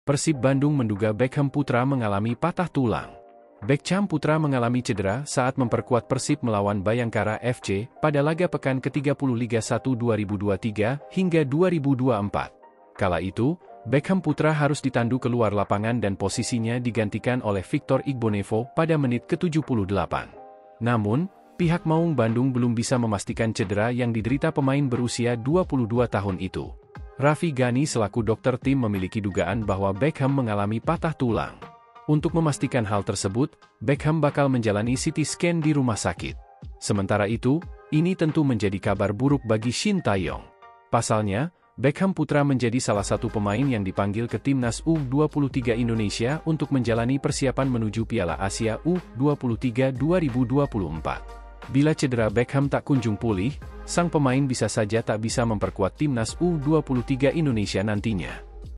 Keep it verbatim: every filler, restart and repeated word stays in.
Persib Bandung menduga Beckham Putra mengalami patah tulang. Beckham Putra mengalami cedera saat memperkuat Persib melawan Bayangkara F C pada laga pekan ke tiga puluh Liga satu dua ribu dua puluh tiga hingga dua ribu dua puluh empat. Kala itu, Beckham Putra harus ditandu keluar lapangan dan posisinya digantikan oleh Victor Igbonevo pada menit ke tujuh puluh delapan. Namun, pihak Maung Bandung belum bisa memastikan cedera yang diderita pemain berusia dua puluh dua tahun itu. Raffi Ghani selaku dokter tim memiliki dugaan bahwa Beckham mengalami patah tulang. Untuk memastikan hal tersebut, Beckham bakal menjalani C T scan di rumah sakit. Sementara itu, ini tentu menjadi kabar buruk bagi Shin Tae-yong. Pasalnya, Beckham Putra menjadi salah satu pemain yang dipanggil ke timnas U dua puluh tiga Indonesia untuk menjalani persiapan menuju Piala Asia U dua puluh tiga dua ribu dua puluh empat. Bila cedera Beckham tak kunjung pulih, sang pemain bisa saja tak bisa memperkuat timnas U dua puluh tiga Indonesia nantinya.